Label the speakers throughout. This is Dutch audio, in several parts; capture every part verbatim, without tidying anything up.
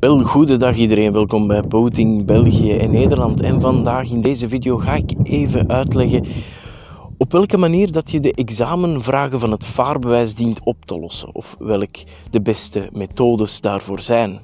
Speaker 1: Wel, goedendag iedereen, welkom bij Boating België en Nederland. En vandaag in deze video ga ik even uitleggen op welke manier dat je de examenvragen van het vaarbewijs dient op te lossen. Of welk de beste methodes daarvoor zijn.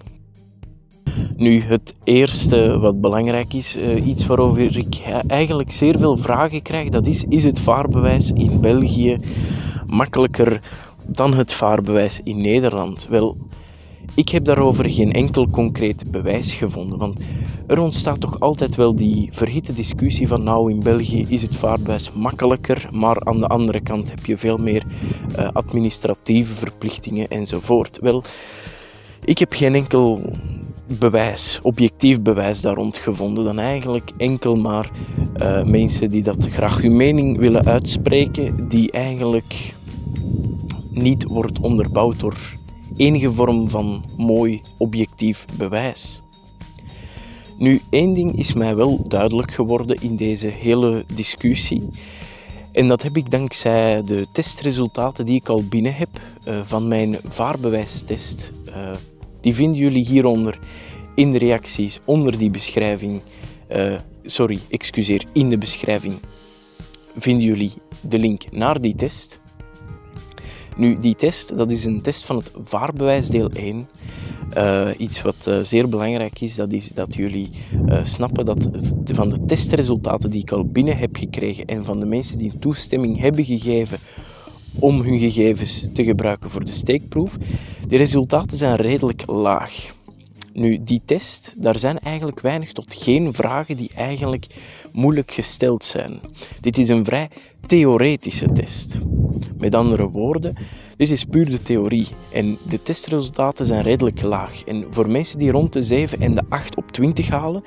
Speaker 1: Nu, het eerste wat belangrijk is, uh, iets waarover ik eigenlijk zeer veel vragen krijg, dat is, is het vaarbewijs in België makkelijker dan het vaarbewijs in Nederland? Wel, ik heb daarover geen enkel concreet bewijs gevonden, want er ontstaat toch altijd wel die verhitte discussie van nou, in België is het vaarbewijs makkelijker, maar aan de andere kant heb je veel meer uh, administratieve verplichtingen enzovoort. Wel, ik heb geen enkel bewijs, objectief bewijs daar rond gevonden, dan eigenlijk enkel maar uh, mensen die dat graag hun mening willen uitspreken, die eigenlijk niet wordt onderbouwd door enige vorm van mooi objectief bewijs. Nu, één ding is mij wel duidelijk geworden in deze hele discussie. En dat heb ik dankzij de testresultaten die ik al binnen heb uh, van mijn vaarbewijstest. Uh, die vinden jullie hieronder in de reacties onder die beschrijving. Uh, sorry, excuseer, in de beschrijving vinden jullie de link naar die test. Nu, die test, dat is een test van het vaarbewijs deel één. Uh, iets wat uh, zeer belangrijk is, dat is dat jullie uh, snappen dat de, van de testresultaten die ik al binnen heb gekregen en van de mensen die toestemming hebben gegeven om hun gegevens te gebruiken voor de steekproef, die resultaten zijn redelijk laag. Nu, die test, daar zijn eigenlijk weinig tot geen vragen die eigenlijk moeilijk gesteld zijn. Dit is een vrij theoretische test. Met andere woorden, dit is puur de theorie en de testresultaten zijn redelijk laag. En voor mensen die rond de zeven en de acht op twintig halen,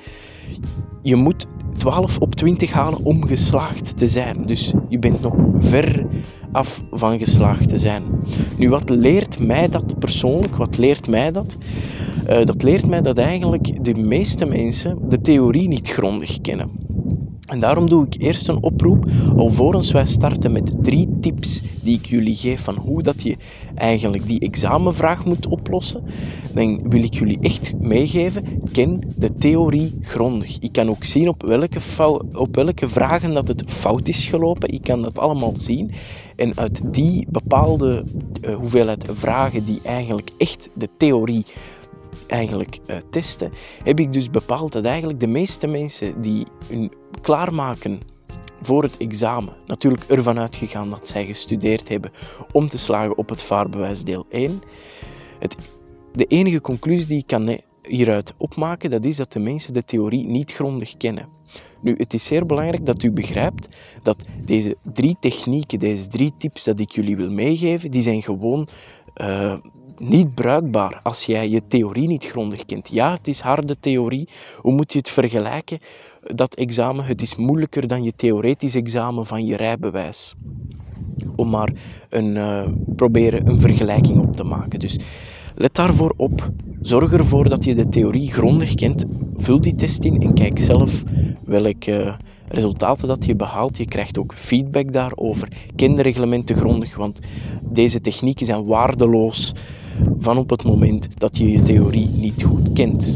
Speaker 1: je moet twaalf op twintig halen om geslaagd te zijn. Dus je bent nog ver af van geslaagd te zijn. Nu, wat leert mij dat persoonlijk? Wat leert mij dat? Uh, dat leert mij dat eigenlijk de meeste mensen de theorie niet grondig kennen. En daarom doe ik eerst een oproep, alvorens wij starten met drie tips die ik jullie geef van hoe dat je eigenlijk die examenvraag moet oplossen. Dan wil ik jullie echt meegeven, ken de theorie grondig. Ik kan ook zien op welke, fout, op welke vragen dat het fout is gelopen. Ik kan dat allemaal zien. En uit die bepaalde uh, hoeveelheid vragen die eigenlijk echt de theorie eigenlijk uh, testen, heb ik dus bepaald dat eigenlijk de meeste mensen die hun klaarmaken voor het examen, natuurlijk ervan uitgegaan dat zij gestudeerd hebben om te slagen op het vaarbewijs deel één, het, de enige conclusie die ik kan hieruit opmaken, dat is dat de mensen de theorie niet grondig kennen. Nu, het is zeer belangrijk dat u begrijpt dat deze drie technieken, deze drie tips dat ik jullie wil meegeven, die zijn gewoon uh, niet bruikbaar als jij je theorie niet grondig kent. Ja, het is harde theorie. Hoe moet je het vergelijken? Dat examen, het is moeilijker dan je theoretisch examen van je rijbewijs. Om maar een, uh, proberen een vergelijking op te maken. Dus let daarvoor op. Zorg ervoor dat je de theorie grondig kent. Vul die test in en kijk zelf welke uh, resultaten dat je behaalt. Je krijgt ook feedback daarover. Ken de reglementen grondig, want deze technieken zijn waardeloos van op het moment dat je je theorie niet goed kent.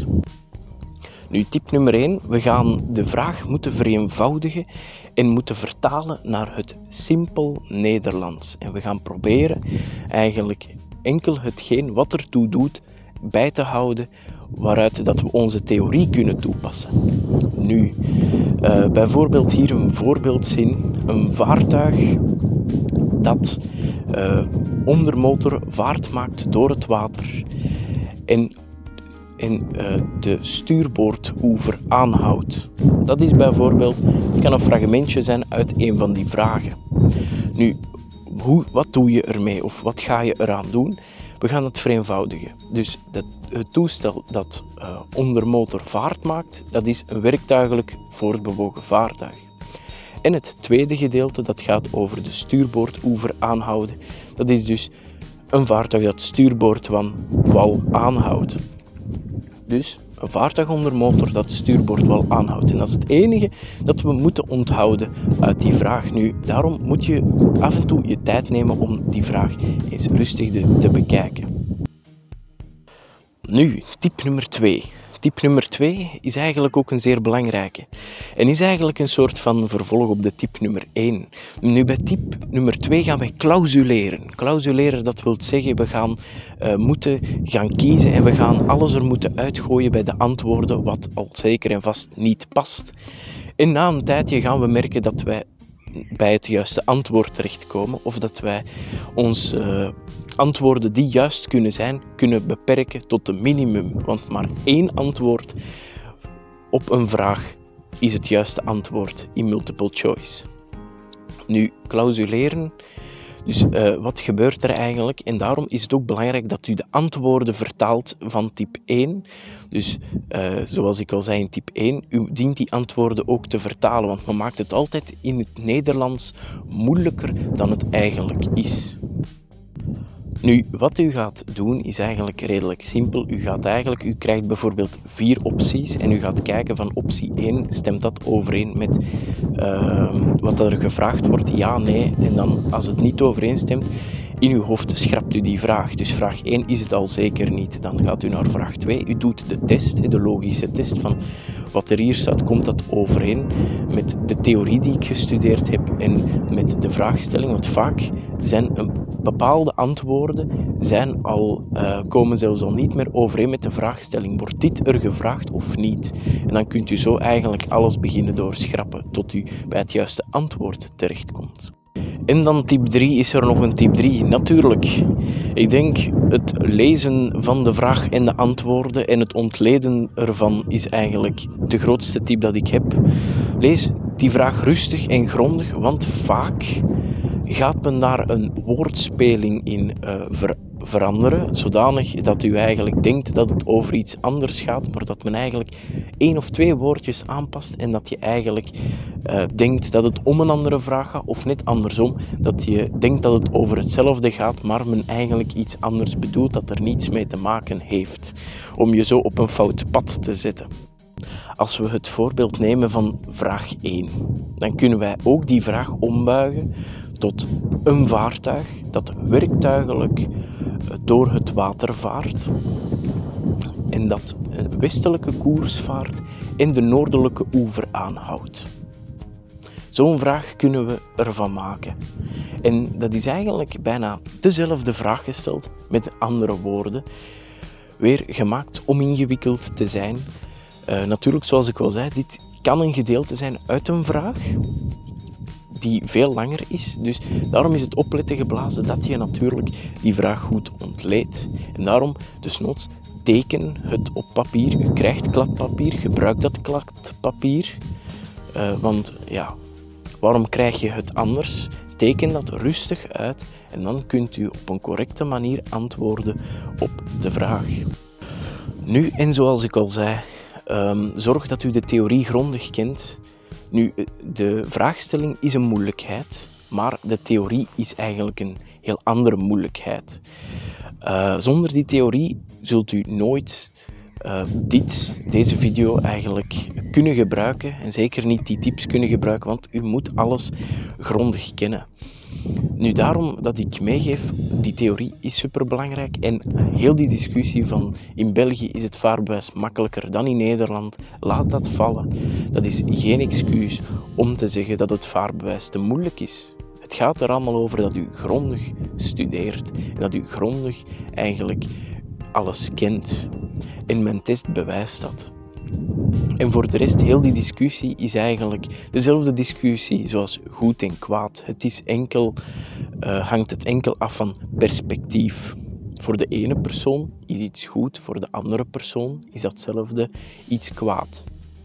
Speaker 1: Nu, tip nummer één. We gaan de vraag moeten vereenvoudigen en moeten vertalen naar het simpel Nederlands. En we gaan proberen eigenlijk enkel hetgeen wat ertoe doet bij te houden waaruit dat we onze theorie kunnen toepassen. Nu, uh, bijvoorbeeld hier een voorbeeldzin. Een vaartuig dat uh, onder motor vaart maakt door het water en, en uh, de stuurboordoever aanhoudt. Dat is bijvoorbeeld, het kan een fragmentje zijn uit een van die vragen. Nu, hoe, wat doe je ermee of wat ga je eraan doen? We gaan het vereenvoudigen. Dus dat, het toestel dat uh, onder motor vaart maakt, dat is een werktuigelijk voortbewogen vaartuig. En het tweede gedeelte, dat gaat over de stuurboordoever aanhouden. Dat is dus een vaartuig dat stuurboordwal aanhoudt. Dus een vaartuig onder motor dat stuurboordwal aanhoudt. En dat is het enige dat we moeten onthouden uit die vraag. Nu, daarom moet je af en toe je tijd nemen om die vraag eens rustig te bekijken. Nu, tip nummer twee. Tip nummer twee is eigenlijk ook een zeer belangrijke. En is eigenlijk een soort van vervolg op de tip nummer één. Nu, bij tip nummer twee gaan wij clausuleren. Clausuleren, dat wil zeggen, we gaan uh, moeten gaan kiezen en we gaan alles er moeten uitgooien bij de antwoorden wat al zeker en vast niet past. En na een tijdje gaan we merken dat wij bij het juiste antwoord terechtkomen of dat wij ons uh, antwoorden die juist kunnen zijn, kunnen beperken tot een minimum. Want maar één antwoord op een vraag is het juiste antwoord in multiple choice. Nu, clausuleren, dus uh, wat gebeurt er eigenlijk? En daarom is het ook belangrijk dat u de antwoorden vertaalt van type één. Dus uh, zoals ik al zei in type één, u dient die antwoorden ook te vertalen, want men maakt het altijd in het Nederlands moeilijker dan het eigenlijk is. Nu, wat u gaat doen is eigenlijk redelijk simpel. U gaat eigenlijk, u krijgt bijvoorbeeld vier opties en u gaat kijken van optie één, stemt dat overeen met uh, wat er gevraagd wordt? Ja, nee. En dan, als het niet overeenstemt, in uw hoofd schrapt u die vraag. Dus vraag één is het al zeker niet. Dan gaat u naar vraag twee. U doet de test, de logische test van wat er hier staat, komt dat overeen met de theorie die ik gestudeerd heb en met de vraagstelling. Want vaak zijn een bepaalde antwoorden zijn al, uh, komen zelfs al niet meer overeen met de vraagstelling. Wordt dit er gevraagd of niet? En dan kunt u zo eigenlijk alles beginnen doorschrappen tot u bij het juiste antwoord terechtkomt. En dan tip drie, is er nog een tip drie? Natuurlijk. Ik denk het lezen van de vraag en de antwoorden en het ontleden ervan is eigenlijk de grootste tip dat ik heb. Lees die vraag rustig en grondig, want vaak gaat men daar een woordspeling in uh, ver veranderen, zodanig dat u eigenlijk denkt dat het over iets anders gaat, maar dat men eigenlijk één of twee woordjes aanpast en dat je eigenlijk uh, denkt dat het om een andere vraag gaat, of net andersom, dat je denkt dat het over hetzelfde gaat, maar men eigenlijk iets anders bedoelt dat er niets mee te maken heeft, om je zo op een fout pad te zetten. Als we het voorbeeld nemen van vraag één, dan kunnen wij ook die vraag ombuigen tot een vaartuig dat werktuigelijk door het water vaart en dat een westelijke koers vaart en de noordelijke oever aanhoudt. Zo'n vraag kunnen we ervan maken. En dat is eigenlijk bijna dezelfde vraag gesteld met andere woorden, weer gemaakt om ingewikkeld te zijn. Uh, natuurlijk, zoals ik al zei, dit kan een gedeelte zijn uit een vraag die veel langer is. Dus daarom is het opletten geblazen dat je natuurlijk die vraag goed ontleedt. En daarom, desnoods, teken het op papier. U krijgt kladpapier, gebruik dat kladpapier. Uh, want ja, waarom krijg je het anders? Teken dat rustig uit en dan kunt u op een correcte manier antwoorden op de vraag. Nu, en zoals ik al zei, um, zorg dat u de theorie grondig kent. Nu, de vraagstelling is een moeilijkheid, maar de theorie is eigenlijk een heel andere moeilijkheid. Uh, zonder die theorie zult u nooit uh, dit, deze video eigenlijk kunnen gebruiken en zeker niet die tips kunnen gebruiken, want u moet alles grondig kennen. Nu, daarom dat ik meegeef, die theorie is superbelangrijk en heel die discussie van in België is het vaarbewijs makkelijker dan in Nederland, laat dat vallen. Dat is geen excuus om te zeggen dat het vaarbewijs te moeilijk is. Het gaat er allemaal over dat u grondig studeert en dat u grondig eigenlijk alles kent. En mijn test bewijst dat. En voor de rest, heel die discussie is eigenlijk dezelfde discussie zoals goed en kwaad. Het is enkel, uh, hangt het enkel af van perspectief. Voor de ene persoon is iets goed, voor de andere persoon is datzelfde iets kwaad.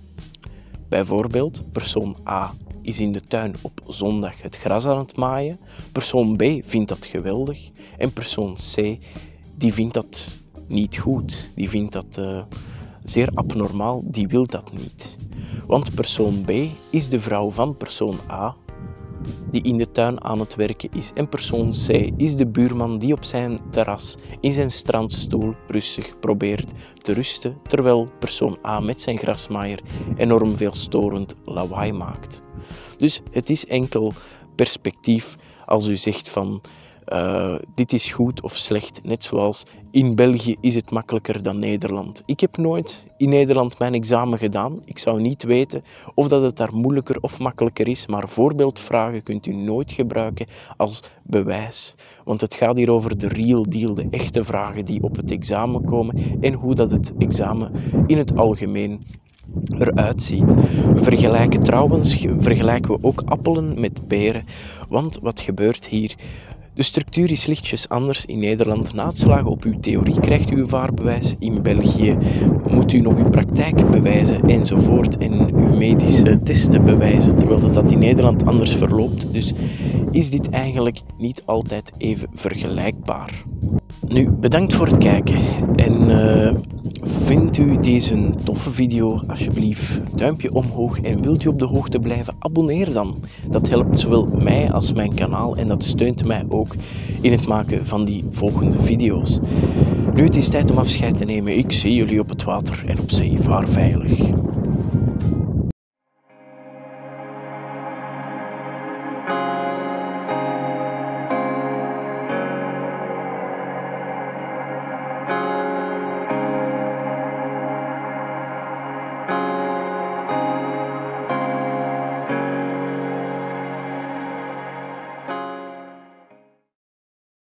Speaker 1: Bijvoorbeeld, persoon A is in de tuin op zondag het gras aan het maaien. Persoon B vindt dat geweldig. En persoon C, die vindt dat niet goed. Die vindt dat uh, zeer abnormaal, die wil dat niet. Want persoon B is de vrouw van persoon A, die in de tuin aan het werken is. En persoon C is de buurman die op zijn terras in zijn strandstoel rustig probeert te rusten, terwijl persoon A met zijn grasmaaier enorm veel storend lawaai maakt. Dus het is enkel perspectief als u zegt van Uh, dit is goed of slecht, net zoals in België is het makkelijker dan Nederland. Ik heb nooit in Nederland mijn examen gedaan. Ik zou niet weten of dat het daar moeilijker of makkelijker is, maar voorbeeldvragen kunt u nooit gebruiken als bewijs. Want het gaat hier over de real deal, de echte vragen die op het examen komen en hoe dat het examen in het algemeen eruit ziet. We vergelijken trouwens, vergelijken we ook appelen met peren, want wat gebeurt hier? De structuur is lichtjes anders in Nederland. Na het slagen op uw theorie krijgt u uw vaarbewijs. In België moet u nog uw praktijk bewijzen enzovoort en uw medische testen bewijzen, terwijl dat, dat in Nederland anders verloopt. Dus is dit eigenlijk niet altijd even vergelijkbaar. Nu, bedankt voor het kijken en uh, vindt u deze een toffe video, alsjeblieft duimpje omhoog en wilt u op de hoogte blijven, abonneer dan. Dat helpt zowel mij als mijn kanaal en dat steunt mij ook in het maken van die volgende video's. Nu het is tijd om afscheid te nemen, ik zie jullie op het water en op zee, vaar veilig.